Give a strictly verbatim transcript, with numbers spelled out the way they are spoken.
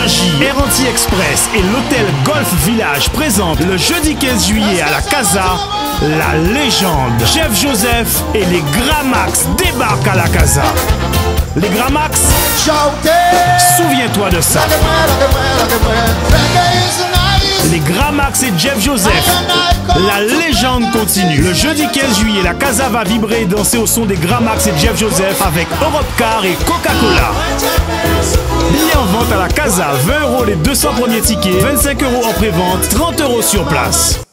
Magie, Air Anti-Express et l'hôtel Golf Village présentent le jeudi quinze juillet à la Casa, la légende Jeff Joseph et les Gramax débarquent à la Casa. Les Gramax, souviens-toi de ça. Les Gramax et Jeff Joseph, la légende continue. Le jeudi quinze juillet, la Casa va vibrer et danser au son des Gramax et Jeff Joseph avec Europcar et Coca-Cola. Billets en vente à la Casa, vingt euros les deux cents premiers tickets, vingt-cinq euros en pré-vente, trente euros sur place.